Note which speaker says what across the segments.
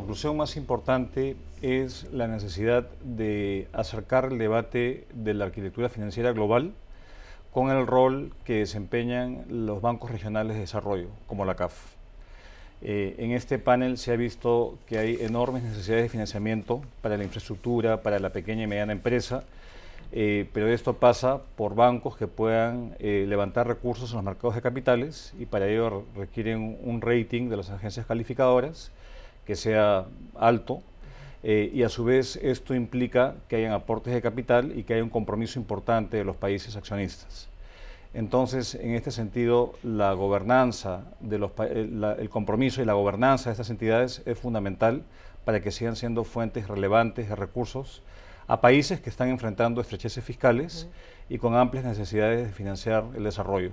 Speaker 1: conclusión más importante es la necesidad de acercar el debate de la arquitectura financiera global con el rol que desempeñan los bancos regionales de desarrollo, como la CAF. En este panel se ha visto que hay enormes necesidades de financiamiento para la infraestructura, para la pequeña y mediana empresa, pero esto pasa por bancos que puedan levantar recursos en los mercados de capitales, y para ello requieren un rating de las agencias calificadoras que sea alto, y a su vez esto implica que hayan aportes de capital y que haya un compromiso importante de los países accionistas. Entonces, en este sentido, la gobernanza, el compromiso y la gobernanza de estas entidades es fundamental para que sigan siendo fuentes relevantes de recursos a países que están enfrentando estrecheces fiscales y con amplias necesidades de financiar el desarrollo.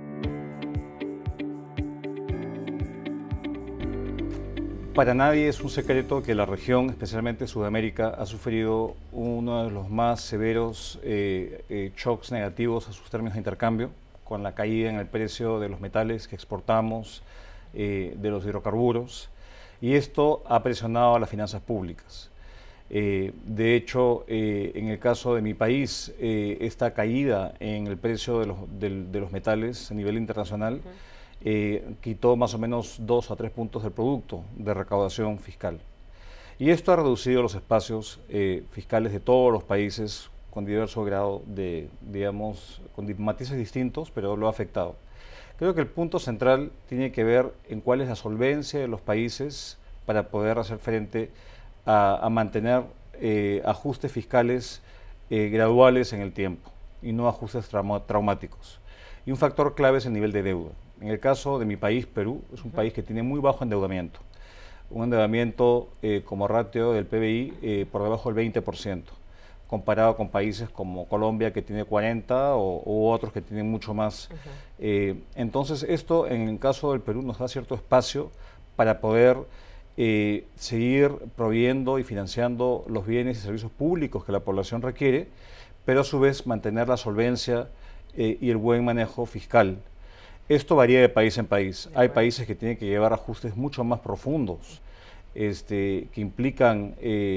Speaker 1: Para nadie es un secreto que la región, especialmente Sudamérica, ha sufrido uno de los más severos shocks negativos a sus términos de intercambio, con la caída en el precio de los metales que exportamos, de los hidrocarburos, y esto ha presionado a las finanzas públicas. De hecho, en el caso de mi país, esta caída en el precio de los metales a nivel internacional quitó más o menos 2 a 3 puntos del producto de recaudación fiscal. Y esto ha reducido los espacios fiscales de todos los países con diverso grado de, digamos, con matices distintos, pero lo ha afectado. Creo que el punto central tiene que ver en cuál es la solvencia de los países para poder hacer frente a mantener ajustes fiscales graduales en el tiempo y no ajustes traumáticos. Y un factor clave es el nivel de deuda. En el caso de mi país, Perú, es un país que tiene muy bajo endeudamiento. Un endeudamiento como ratio del PBI por debajo del 20%, comparado con países como Colombia, que tiene 40%, u otros que tienen mucho más. Entonces, esto en el caso del Perú nos da cierto espacio para poder seguir proveyendo y financiando los bienes y servicios públicos que la población requiere, pero a su vez mantener la solvencia y el buen manejo fiscal. Esto varía de país en país. Hay países que tienen que llevar ajustes mucho más profundos, que implican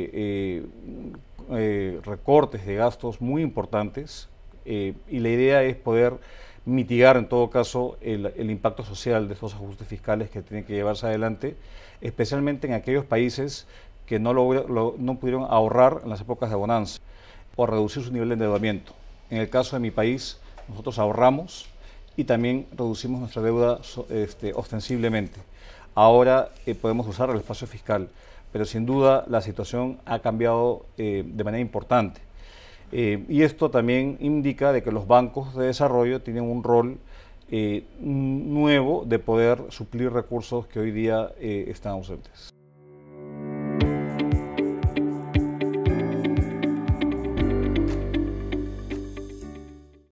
Speaker 1: recortes de gastos muy importantes, y la idea es poder mitigar en todo caso el impacto social de estos ajustes fiscales que tienen que llevarse adelante, especialmente en aquellos países que no pudieron ahorrar en las épocas de bonanza o reducir su nivel de endeudamiento. En el caso de mi país, nosotros ahorramos y también reducimos nuestra deuda ostensiblemente. Ahora podemos usar el espacio fiscal, pero sin duda la situación ha cambiado de manera importante. Y esto también indica de que los bancos de desarrollo tienen un rol nuevo de poder suplir recursos que hoy día están ausentes.